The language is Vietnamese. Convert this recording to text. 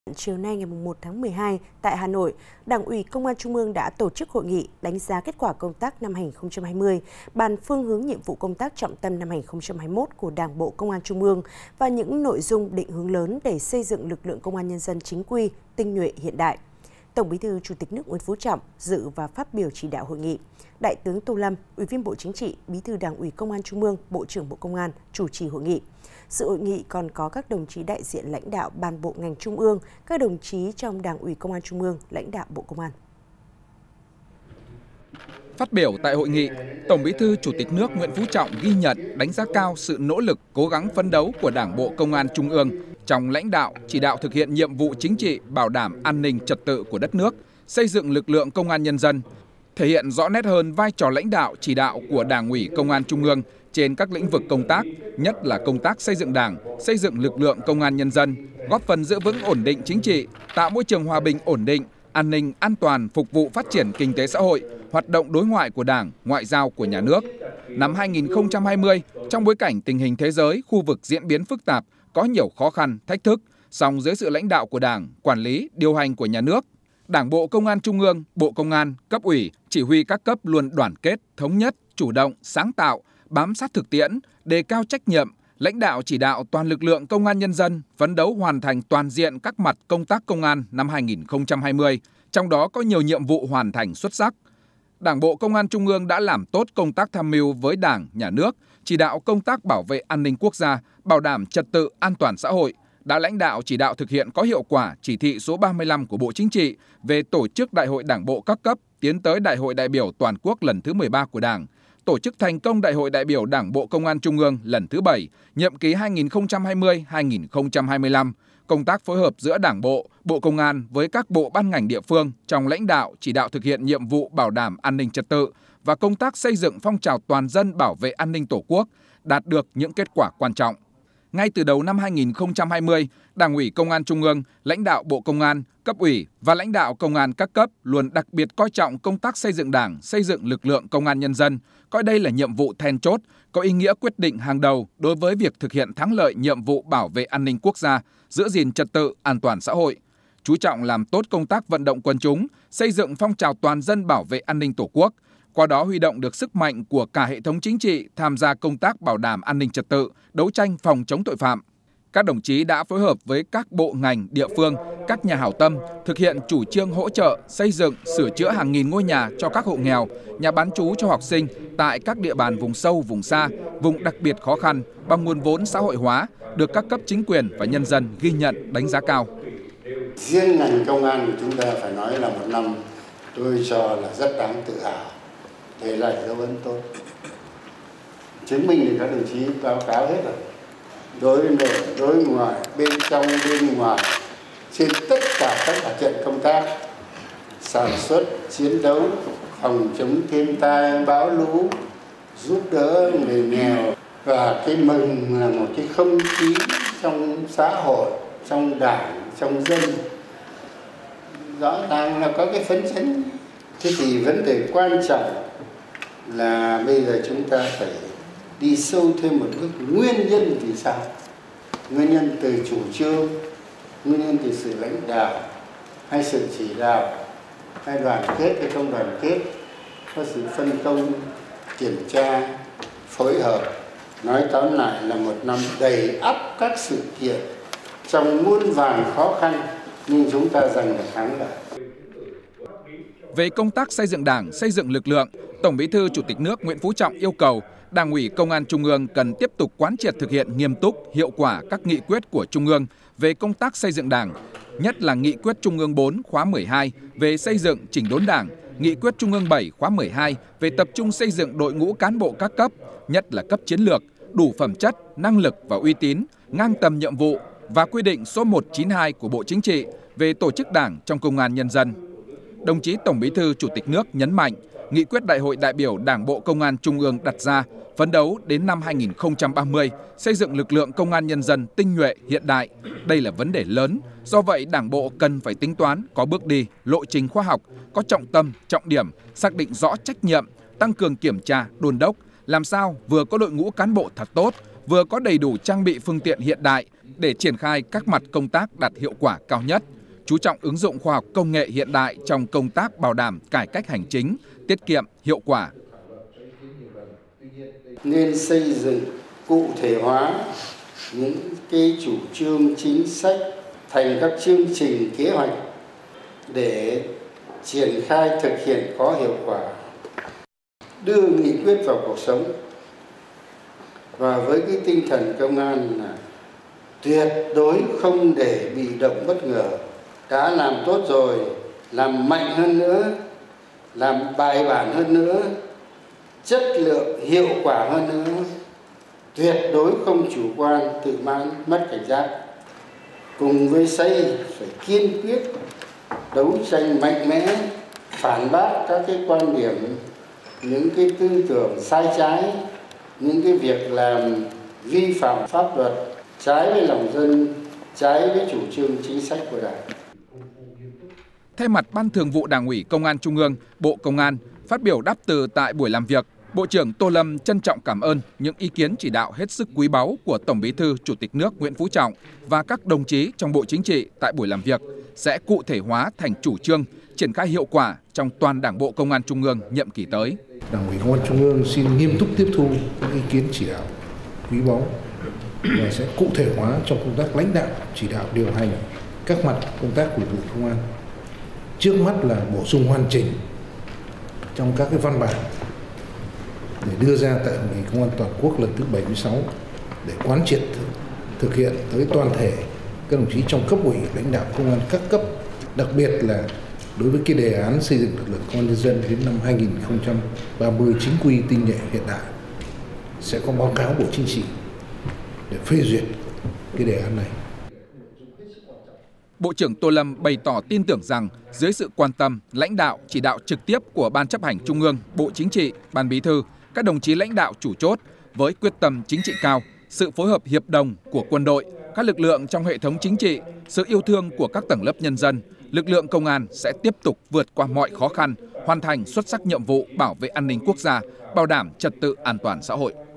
Chiều nay ngày 1 tháng 12 tại Hà Nội, Đảng ủy Công an Trung ương đã tổ chức hội nghị đánh giá kết quả công tác năm 2020, bàn phương hướng nhiệm vụ công tác trọng tâm năm 2021 của Đảng bộ Công an Trung ương và những nội dung định hướng lớn để xây dựng lực lượng công an nhân dân chính quy, tinh nhuệ hiện đại. Tổng Bí thư Chủ tịch nước Nguyễn Phú Trọng dự và phát biểu chỉ đạo hội nghị. Đại tướng Tô Lâm, Ủy viên Bộ Chính trị, Bí thư Đảng ủy Công an Trung ương, Bộ trưởng Bộ Công an chủ trì hội nghị. Sự hội nghị còn có các đồng chí đại diện lãnh đạo ban bộ ngành Trung ương, các đồng chí trong Đảng ủy Công an Trung ương, lãnh đạo Bộ Công an. Phát biểu tại hội nghị, Tổng Bí thư Chủ tịch nước Nguyễn Phú Trọng ghi nhận, đánh giá cao sự nỗ lực, cố gắng phấn đấu của Đảng bộ Công an Trung ương trong lãnh đạo, chỉ đạo thực hiện nhiệm vụ chính trị, bảo đảm an ninh trật tự của đất nước, xây dựng lực lượng công an nhân dân, thể hiện rõ nét hơn vai trò lãnh đạo, chỉ đạo của Đảng ủy Công an Trung ương trên các lĩnh vực công tác, nhất là công tác xây dựng Đảng, xây dựng lực lượng công an nhân dân, góp phần giữ vững ổn định chính trị, tạo môi trường hòa bình ổn định, an ninh, an toàn, phục vụ phát triển kinh tế xã hội, hoạt động đối ngoại của Đảng, ngoại giao của nhà nước. Năm 2020, trong bối cảnh tình hình thế giới, khu vực diễn biến phức tạp, có nhiều khó khăn, thách thức, song dưới sự lãnh đạo của Đảng, quản lý, điều hành của nhà nước, Đảng bộ Công an Trung ương, Bộ Công an, cấp ủy, chỉ huy các cấp luôn đoàn kết, thống nhất, chủ động, sáng tạo, bám sát thực tiễn, đề cao trách nhiệm, lãnh đạo chỉ đạo toàn lực lượng công an nhân dân phấn đấu hoàn thành toàn diện các mặt công tác công an năm 2020, trong đó có nhiều nhiệm vụ hoàn thành xuất sắc. Đảng bộ Công an Trung ương đã làm tốt công tác tham mưu với Đảng, Nhà nước, chỉ đạo công tác bảo vệ an ninh quốc gia, bảo đảm trật tự an toàn xã hội, đã lãnh đạo chỉ đạo thực hiện có hiệu quả chỉ thị số 35 của Bộ Chính trị về tổ chức Đại hội Đảng bộ các cấp tiến tới Đại hội đại biểu toàn quốc lần thứ 13 của Đảng, tổ chức thành công Đại hội đại biểu Đảng bộ Công an Trung ương lần thứ 7, nhiệm kỳ 2020-2025, công tác phối hợp giữa Đảng bộ, Bộ Công an với các bộ ban ngành địa phương trong lãnh đạo chỉ đạo thực hiện nhiệm vụ bảo đảm an ninh trật tự và công tác xây dựng phong trào toàn dân bảo vệ an ninh Tổ quốc, đạt được những kết quả quan trọng. Ngay từ đầu năm 2020, Đảng ủy Công an Trung ương, lãnh đạo Bộ Công an, cấp ủy và lãnh đạo công an các cấp luôn đặc biệt coi trọng công tác xây dựng Đảng, xây dựng lực lượng công an nhân dân, coi đây là nhiệm vụ then chốt, có ý nghĩa quyết định hàng đầu đối với việc thực hiện thắng lợi nhiệm vụ bảo vệ an ninh quốc gia, giữ gìn trật tự, an toàn xã hội. Chú trọng làm tốt công tác vận động quần chúng, xây dựng phong trào toàn dân bảo vệ an ninh Tổ quốc, qua đó huy động được sức mạnh của cả hệ thống chính trị tham gia công tác bảo đảm an ninh trật tự, đấu tranh phòng chống tội phạm. Các đồng chí đã phối hợp với các bộ ngành, địa phương, các nhà hảo tâm thực hiện chủ trương hỗ trợ, xây dựng, sửa chữa hàng nghìn ngôi nhà cho các hộ nghèo, nhà bán trú cho học sinh tại các địa bàn vùng sâu, vùng xa, vùng đặc biệt khó khăn bằng nguồn vốn xã hội hóa, được các cấp chính quyền và nhân dân ghi nhận, đánh giá cao. Riêng ngành công an của chúng ta phải nói là một năm tôi cho là rất đáng tự hào, để lại dấu ấn tốt. Chứng minh thì các đồng chí báo cáo hết rồi. Đối nội, đối ngoại, bên trong, bên ngoài, trên tất cả các mặt trận công tác, sản xuất, chiến đấu, phòng chống thiên tai, bão lũ, giúp đỡ người nghèo. Và cái mừng là một cái không khí trong xã hội, trong đảng, trong dân. Rõ ràng là có cái phấn chấn. Thế thì vấn đề quan trọng là bây giờ chúng ta phải đi sâu thêm một bước. Nguyên nhân thì sao? Nguyên nhân từ chủ trương, nguyên nhân từ sự lãnh đạo, hay sự chỉ đạo, hay đoàn kết hay không đoàn kết, có sự phân công, kiểm tra, phối hợp. Nói tóm lại là một năm đầy ắp các sự kiện trong muôn vàn khó khăn, nhưng chúng ta giành được thắng lợi. Về công tác xây dựng Đảng, xây dựng lực lượng, Tổng Bí thư Chủ tịch nước Nguyễn Phú Trọng yêu cầu Đảng ủy Công an Trung ương cần tiếp tục quán triệt thực hiện nghiêm túc, hiệu quả các nghị quyết của Trung ương về công tác xây dựng Đảng, nhất là Nghị quyết Trung ương 4 khóa 12 về xây dựng chỉnh đốn Đảng, Nghị quyết Trung ương 7 khóa 12 về tập trung xây dựng đội ngũ cán bộ các cấp, nhất là cấp chiến lược, đủ phẩm chất, năng lực và uy tín, ngang tầm nhiệm vụ và quy định số 192 của Bộ Chính trị về tổ chức Đảng trong Công an nhân dân. Đồng chí Tổng Bí thư Chủ tịch nước nhấn mạnh, Nghị quyết Đại hội đại biểu Đảng bộ Công an Trung ương đặt ra phấn đấu đến năm 2030 xây dựng lực lượng công an nhân dân tinh nhuệ hiện đại. Đây là vấn đề lớn, do vậy Đảng bộ cần phải tính toán, có bước đi, lộ trình khoa học, có trọng tâm, trọng điểm, xác định rõ trách nhiệm, tăng cường kiểm tra, đôn đốc, làm sao vừa có đội ngũ cán bộ thật tốt, vừa có đầy đủ trang bị phương tiện hiện đại để triển khai các mặt công tác đạt hiệu quả cao nhất, chú trọng ứng dụng khoa học công nghệ hiện đại trong công tác bảo đảm cải cách hành chính, tiết kiệm, hiệu quả. Nên xây dựng cụ thể hóa những cái chủ trương chính sách thành các chương trình kế hoạch để triển khai thực hiện có hiệu quả, đưa nghị quyết vào cuộc sống. Và với cái tinh thần công an là tuyệt đối không để bị động bất ngờ, đã làm tốt rồi, làm mạnh hơn nữa, làm bài bản hơn nữa, chất lượng hiệu quả hơn nữa, tuyệt đối không chủ quan tự mãn mất cảnh giác. Cùng với xây phải kiên quyết đấu tranh mạnh mẽ, phản bác các cái quan điểm, những cái tư tưởng sai trái, những cái việc làm vi phạm pháp luật, trái với lòng dân, trái với chủ trương chính sách của Đảng. Thay mặt Ban Thường vụ Đảng ủy Công an Trung ương, Bộ Công an phát biểu đáp từ tại buổi làm việc, Bộ trưởng Tô Lâm trân trọng cảm ơn những ý kiến chỉ đạo hết sức quý báu của Tổng Bí thư Chủ tịch nước Nguyễn Phú Trọng và các đồng chí trong Bộ Chính trị tại buổi làm việc sẽ cụ thể hóa thành chủ trương, triển khai hiệu quả trong toàn Đảng bộ Công an Trung ương nhiệm kỳ tới. Đảng ủy Công an Trung ương xin nghiêm túc tiếp thu những ý kiến chỉ đạo quý báu và sẽ cụ thể hóa trong công tác lãnh đạo, chỉ đạo điều hành các mặt công tác của lực lượng công an. Trước mắt là bổ sung hoàn chỉnh trong các cái văn bản để đưa ra tại Hội nghị Công an Toàn quốc lần thứ 76 để quán triệt thực hiện tới toàn thể các đồng chí trong cấp ủy, lãnh đạo công an các cấp, đặc biệt là đối với cái đề án xây dựng lực lượng công an nhân dân đến năm 2030 chính quy, tinh nhuệ, hiện đại sẽ có báo cáo Bộ Chính trị để phê duyệt cái đề án này. Bộ trưởng Tô Lâm bày tỏ tin tưởng rằng dưới sự quan tâm, lãnh đạo, chỉ đạo trực tiếp của Ban Chấp hành Trung ương, Bộ Chính trị, Ban Bí thư, các đồng chí lãnh đạo chủ chốt với quyết tâm chính trị cao, sự phối hợp hiệp đồng của quân đội, các lực lượng trong hệ thống chính trị, sự yêu thương của các tầng lớp nhân dân, lực lượng công an sẽ tiếp tục vượt qua mọi khó khăn, hoàn thành xuất sắc nhiệm vụ bảo vệ an ninh quốc gia, bảo đảm trật tự an toàn xã hội.